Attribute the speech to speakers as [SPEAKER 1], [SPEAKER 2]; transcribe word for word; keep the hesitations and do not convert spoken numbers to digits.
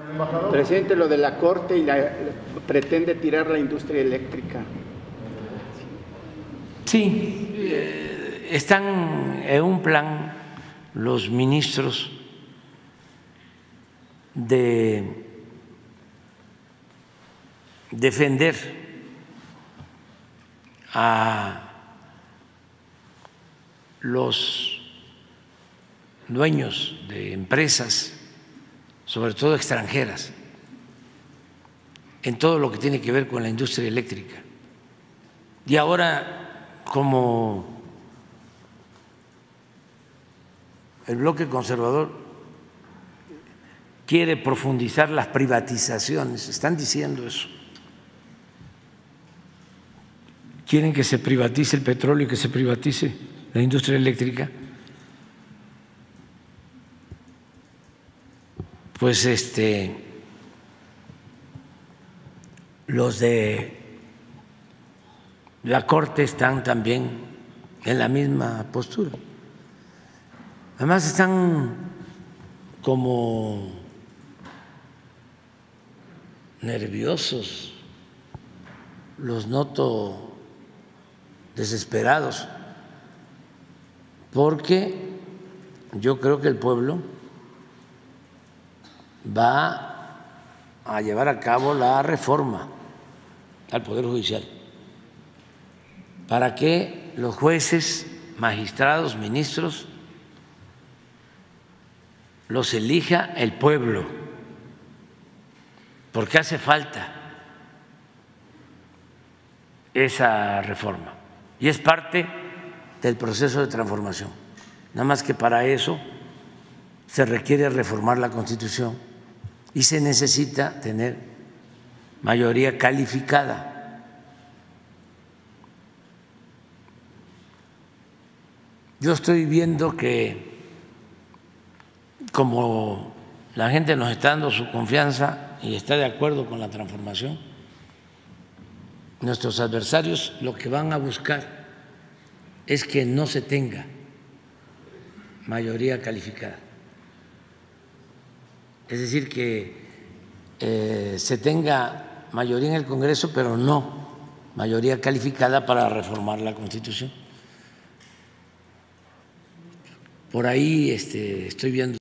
[SPEAKER 1] Presidente, lo de la Corte y la, pretende tirar la industria eléctrica.
[SPEAKER 2] Sí, eh, están en un plan los ministros de defender a los dueños de empresas, sobre todo extranjeras, en todo lo que tiene que ver con la industria eléctrica. Y ahora, como el bloque conservador quiere profundizar las privatizaciones, están diciendo eso, quieren que se privatice el petróleo y que se privatice la industria eléctrica, pues este los de la Corte están también en la misma postura. Además están como nerviosos, los noto desesperados, porque yo creo que el pueblo va a llevar a cabo la reforma al Poder Judicial para que los jueces, magistrados, ministros los elija el pueblo, porque hace falta esa reforma y es parte del proceso de transformación. Nada más que para eso se requiere reformar la Constitución y se necesita tener mayoría calificada. Yo estoy viendo que como la gente nos está dando su confianza y está de acuerdo con la transformación, nuestros adversarios lo que van a buscar es que no se tenga mayoría calificada. Es decir, que eh, se tenga mayoría en el Congreso, pero no mayoría calificada para reformar la Constitución. Por ahí este, estoy viendo